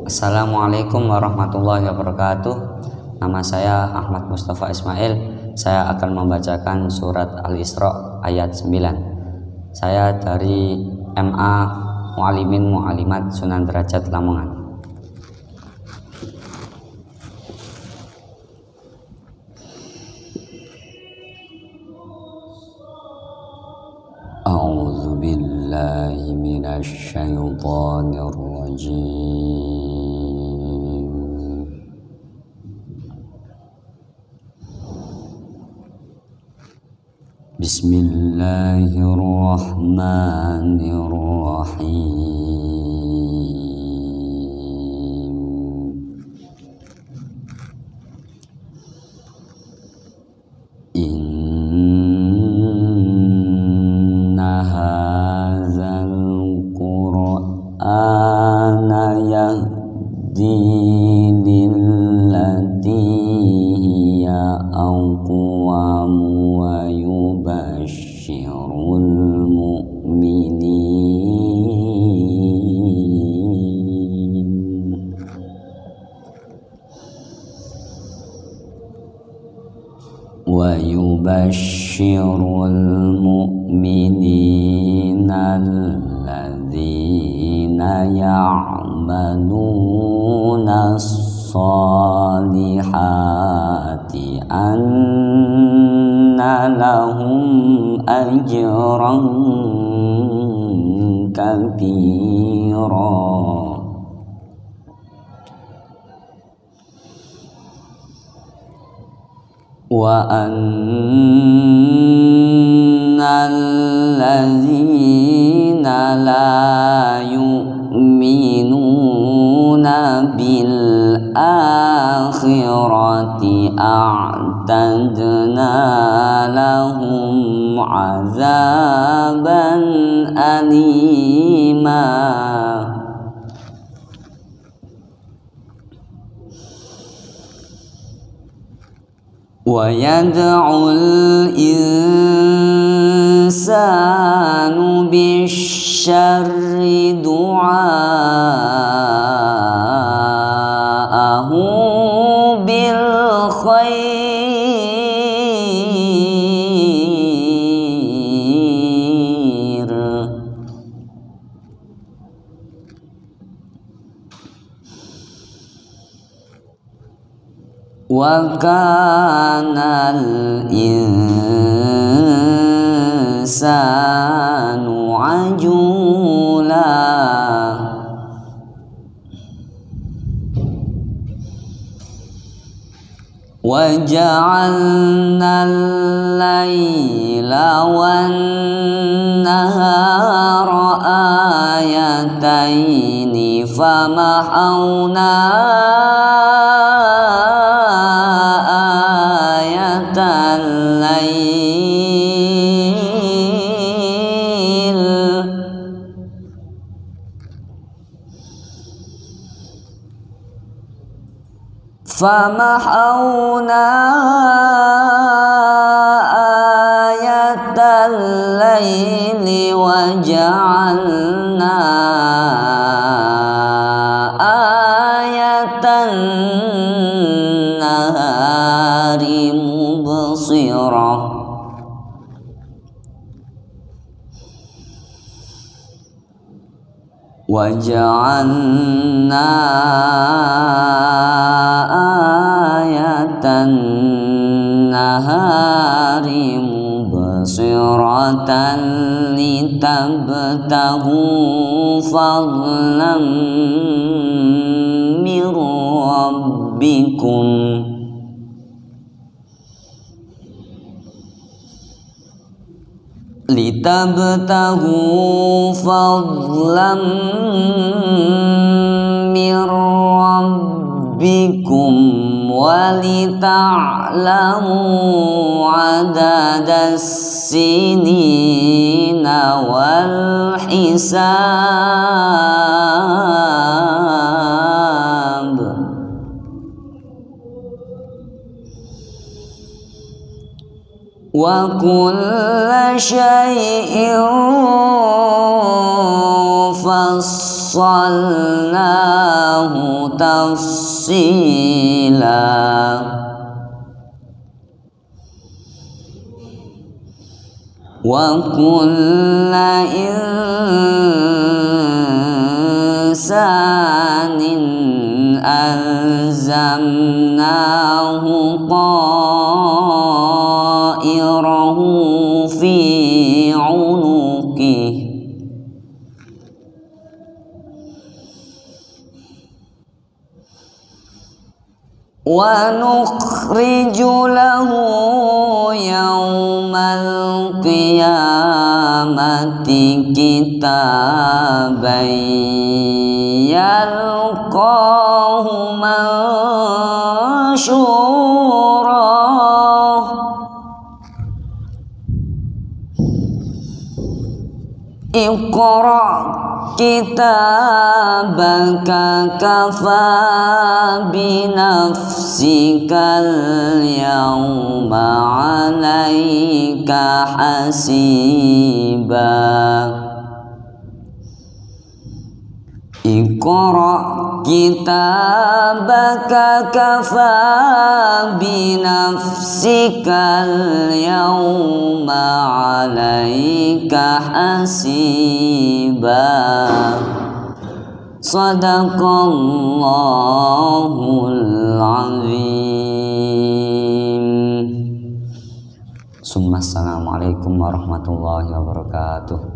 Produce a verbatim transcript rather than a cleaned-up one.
Assalamualaikum warahmatullahi wabarakatuh. Nama saya Ahmad Mustafa Ismail. Saya akan membacakan surat Al-Isra ayat sembilan. Saya dari M A Mu'alimin Mu'alimat Sunan Derajat Lamongan. A'udzu billahi minasy syaithanir rajim. Bismillahirrahmanirrahim. Inna hadzal qur'ana yahdi lillati hiya aqwam wa yubashshirul mu'minin wa yubashshirul mu'minina alladzina ya'maluna as-salihati anna lahum ajran kabira wa annal ladzina la yu'minuna bil akhirati a'tadna lahum 'adzaban alima wa yad'ul insanu bisyarri du'aahu bil khair wa kana al-insanu ajula wa ja'alna al-laila wan-nahara ayataini famahawna famahawna ayatal laili wa ja'alna ayatan nahari mubsirah wa ja'alna ayatan nahari mubsiratan litabtahu fadlan min rabbikum litabtahu fadlan min rabbikum walita'lamu adadas sinina wal hisab wa kulla syai'in fassalnahu tafsila. Wa kulla insanin alzamnahu ta'irahu fi 'unuqihi wa nukhriju lahu yawmal qiyamati kitaban yalqahu manshura. Iqra kitabaka kafa binafsikal yawma 'alaika hasiba. Iqra kitabaka kafa binafsikal yawma 'alaika hasiba. Sadaqallahul azim. Assalamualaikum warahmatullahi wabarakatuh.